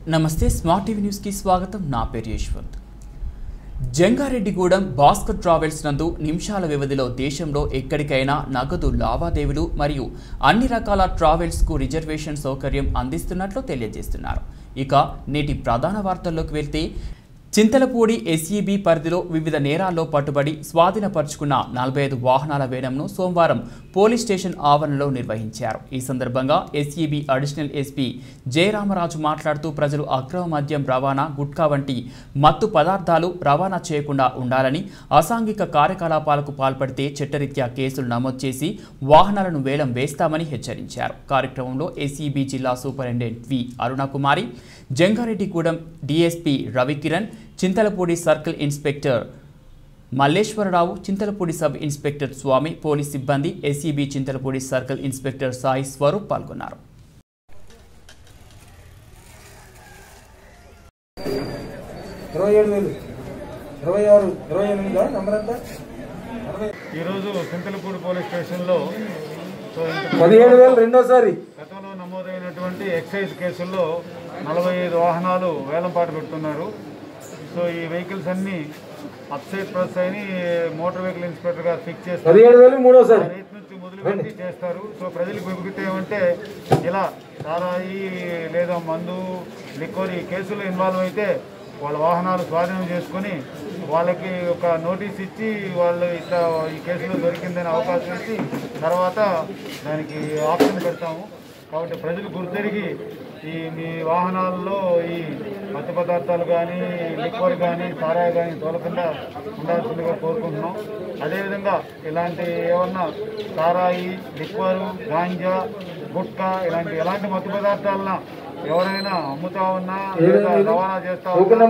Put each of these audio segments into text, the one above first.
నమస్తే smart TV news కి స్వాగతం। నా పేరు యశ్వంత్। జంగారెడ్డిగూడెం భాస్కర్ ట్రావెల్స్ నందు నిమిషాల వ్యవధిలో దేశంలో ఎక్కడికైనా నగదు లావాదేవీలు మరియు అన్ని రకాల ట్రావెల్స్ కు రిజర్వేషన్ సౌకర్యం అందిస్తున్నట్లు తెలియజేస్తున్నారు। ఇక నేటి ప్రధాన వార్తల్లోకి వెళ్తే చింతలపూడి ఎస్ఈబి పరిధిలో వివిధ నేరాల్లో పట్టుబడి స్వాధీనపరుచుకున్న 45 వాహనాల వేలంను సోమవారం పోలీస్ స్టేషన్ ఆవరణలో నిర్వహించారు। ఈ సందర్భంగా ఎస్ఈబి అడిషనల్ ఎస్పీ జయరామరాజు మాట్లాడుతూ ప్రజలు అక్రమ మద్యం రవాణా, గుట్కా వంటి మత్తు పదార్థాలు రవాణా చేయకుండా ఉండాలని, అసాంఘిక కార్యకలాపాలకు పాల్పడితే చట్టరీత్యా కేసులు నమోదు చేసి వాహనాలను వేలం వేస్తామని హెచ్చరించారు। కార్యక్రమంలో ఎస్ఈబి జిల్లా superintendent V Arunakumari, Jangareddygudem DSP Ravikiran, Chintalapudi circle inspector Malleswara Rao, Chintalapudi sub inspector Swamy, police సిబ్బంది, SEB Chintalapudi circle inspector Sai Swaroop పాల్గొన్నారు। ఈరోజు చింతలపూడి పోలీస్ స్టేషన్లో 17,000 రెండోసారి గతంలో నమోదైనటువంటి ఎక్సైజ్ కేసుల్లో 45 వాహనాలు వేలంపాటు పెడుతున్నారు। సో ఈ వెహికల్స్ అన్ని అప్సైడ్ ప్రెస్ అని మోటార్ వెహికల్ ఇన్స్పెక్టర్ గారు ఫిక్స్ చేస్తారు। 17,000 మూడోసారి రేట్ నుంచి మొదలుపెట్టి చేస్తారు। సో ప్రజలకు విభజితే ఏమంటే ఇలా సారాయి లేదా మందు, లిక్వర్ ఈ కేసులో ఇన్వాల్వ్ అయితే వాళ్ళ వాహనాలు స్వాధీనం చేసుకొని వాళ్ళకి ఒక నోటీస్ ఇచ్చి వాళ్ళు ఇట్లా ఈ కేసులో దొరికిందని అవకాశం ఇచ్చి తర్వాత దానికి ఆప్షన్ పెడతాము। కాబట్టి ప్రజలు గుర్తెరిగి ఈ మీ వాహనాల్లో ఈ మత్తు పదార్థాలు కానీ, లిక్వర్ కానీ, సారాయి కానీ తోలకుండా ఉండాల్సిందిగా కోరుకుంటున్నాం। అదేవిధంగా ఇలాంటి ఏమన్నా సారాయి, లిక్వరు, గాంజా, గుట్కా ఇలాంటి ఎలాంటి మత్తు పదార్థాలన ఎవరైనా అమ్ముతా ఉన్నా లేదా రవాణా చేస్తా ఉన్నా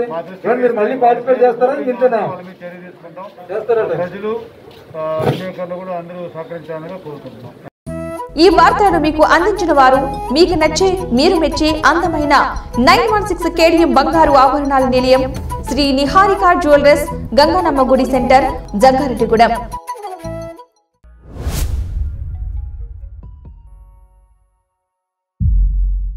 వాళ్ళ మీద చర్య తీసుకుంటాం। ప్రజలు విలేకరులు కూడా అందరూ సహకరించాలని కోరుకుంటున్నాం। ఈ వార్తలను మీకు అందించిన వారు మీకు నచ్చే, మీరు మెచ్చే అందమైన 916 కేడిఎం బంగారు ఆభరణాల నిలయం, శ్రీ నిహారిక జ్యువెలర్స్, గంగానమ్మ గుడి సెంటర్, జంగారెడ్డిగూడెం।